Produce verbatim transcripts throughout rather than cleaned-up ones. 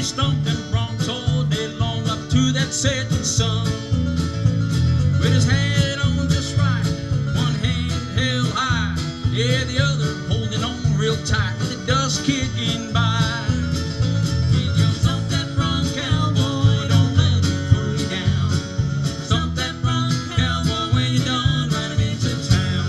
He stomped them broncs all day long up to that setting sun, with his head on just right, one hand held high, yeah, the other holding on real tight, with the dust kicking by. He just stomp that bronc cowboy, don't let him throw you down. Stomp that bronc cowboy, when you're done, ride him into town.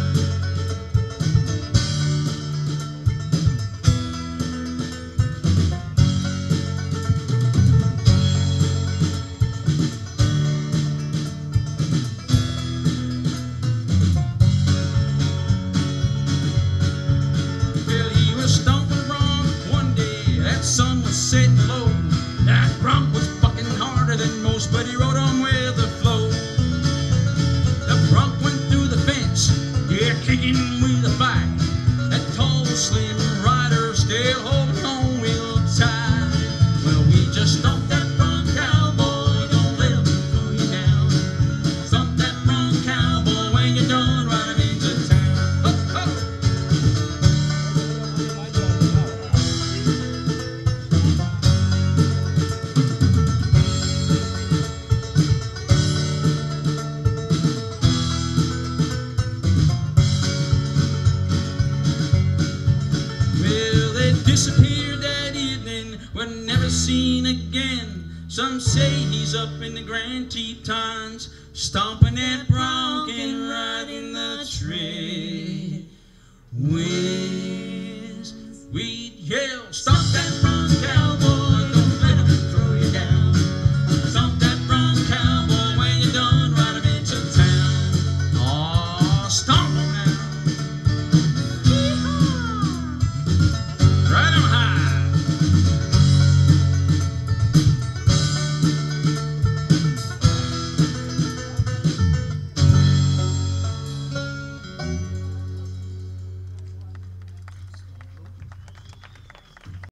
Well, he was stomping Bronk one day, that sun was setting low. That Bronk was bucking harder than most, but he rode on with the flow. The Bronk went through the fence, yeah, kicking with a fight. That tall, slim rider still holding on real tight. Well, we just stomped that Bronk cowboy, don't let him throw you down. Stomp that Bronk cowboy, when you're done, ride him into town. Ho, ho. Well, they disappeared that evening, were never seen again. Some say he's up in the Grand Tetons, stomping that Bronk and riding